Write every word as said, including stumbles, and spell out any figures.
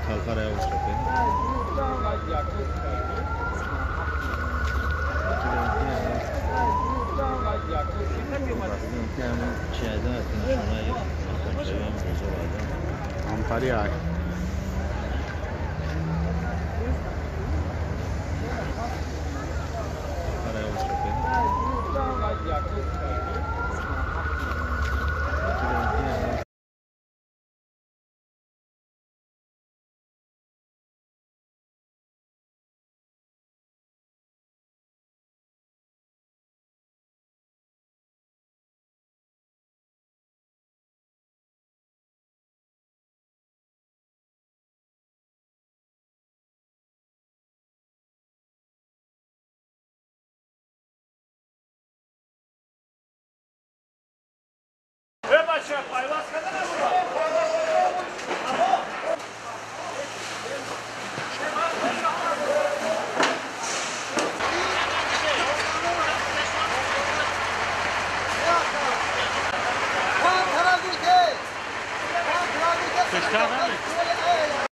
încălcarea autostopei. Ce ai dat atunci la el? Atunci aveam rezolvat. Am pariat. Care autostopei. Pescada?